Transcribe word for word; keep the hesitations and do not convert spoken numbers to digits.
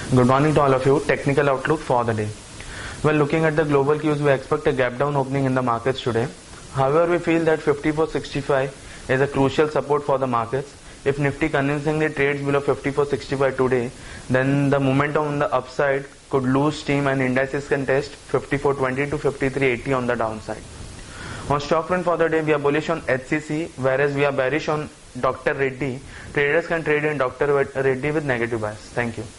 Good morning to all of you. Technical outlook for the day. Well, looking at the global cues, we expect a gap down opening in the markets today. However, we feel that fifty-four sixty-five is a crucial support for the markets. If Nifty convincingly trades below fifty-four sixty-five today, then the momentum on the upside could lose steam and indices can test fifty-four twenty to fifty-three eighty on the downside. On stock front for the day, we are bullish on H C C, whereas we are bearish on Doctor Reddy. Traders can trade in Doctor Reddy with negative bias. Thank you.